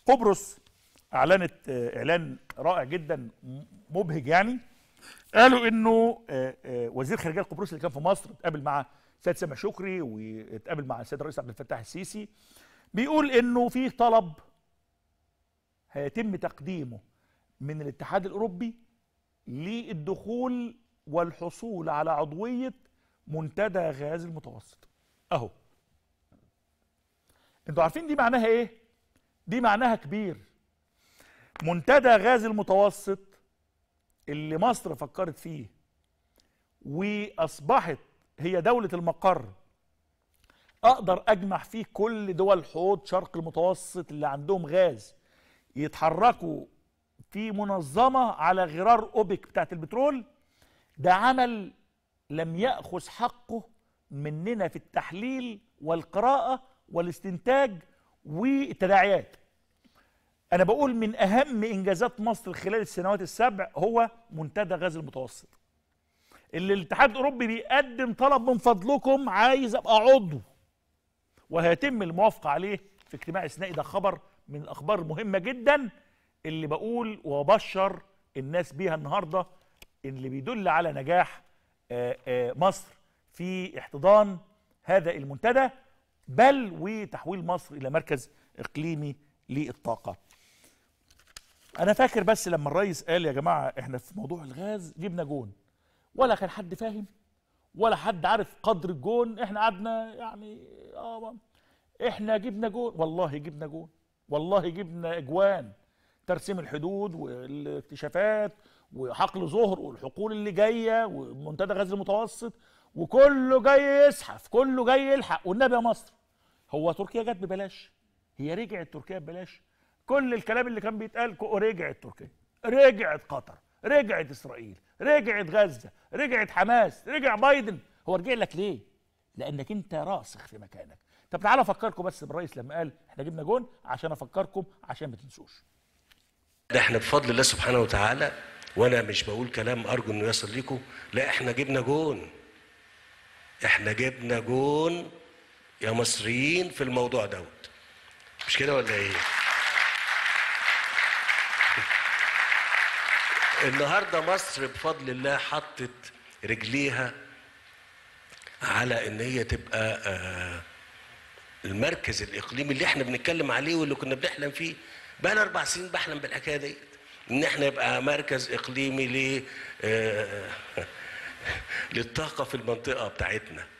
قبرص اعلنت اعلان رائع جدا مبهج يعني. قالوا انه وزير خارجيه قبرص اللي كان في مصر اتقابل مع السيد سامح شكري واتقابل مع السيد الرئيس عبد الفتاح السيسي، بيقول انه في طلب هيتم تقديمه من الاتحاد الاوروبي للدخول والحصول على عضويه منتدى غاز المتوسط. اهو انتوا عارفين دي معناها ايه؟ دي معناها كبير. منتدى غاز المتوسط اللي مصر فكرت فيه واصبحت هي دولة المقر، اقدر اجمع فيه كل دول حوض شرق المتوسط اللي عندهم غاز يتحركوا في منظمة على غرار اوبك بتاعت البترول. ده عمل لم يأخذ حقه مننا في التحليل والقراءة والاستنتاج والتداعيات. أنا بقول من أهم إنجازات مصر خلال السنوات السبع هو منتدى غاز المتوسط، اللي الاتحاد الأوروبي بيقدم طلب من فضلكم عايز أبقى عضو، وهيتم الموافقة عليه في اجتماع استثنائي. ده خبر من الأخبار المهمة جدا اللي بقول وبشر الناس بيها النهاردة، اللي بيدل على نجاح مصر في احتضان هذا المنتدى، بل وتحويل مصر إلى مركز إقليمي للطاقة. أنا فاكر بس لما الرئيس قال يا جماعة إحنا في موضوع الغاز جبنا جون، ولا كان حد فاهم ولا حد عارف قدر الجون. إحنا قعدنا يعني إحنا جبنا جون، والله جبنا جون، والله جبنا إجوان. ترسيم الحدود والاكتشافات وحقل ظهر والحقول اللي جايه ومنتدى غاز المتوسط، وكله جاي يزحف، كله جاي يلحق. والنبي يا مصر، هو تركيا جت ببلاش؟ هي رجعت تركيا ببلاش؟ كل الكلام اللي كان بيتقال رجعت تركيا، رجعت قطر، رجعت اسرائيل، رجعت غزه، رجعت حماس، رجع بايدن. هو رجع لك ليه؟ لانك انت راسخ في مكانك. طب تعالوا افكركم بس بالرئيس لما قال احنا جبنا جون، عشان افكركم عشان ما تنسوش. ده احنا بفضل الله سبحانه وتعالى، وانا مش بقول كلام ارجو انه يصل لكم، لا احنا جبنا جون، احنا جبنا جون يا مصريين في الموضوع دوت. مش كده ولا ايه؟ النهارده مصر بفضل الله حطت رجليها على ان هي تبقى المركز الاقليمي اللي احنا بنتكلم عليه واللي كنا بنحلم فيه. بقى لنا 4 سنين بحلم بالحكايه ديت، ان احنا يبقى مركز اقليمي للطاقه في المنطقه بتاعتنا.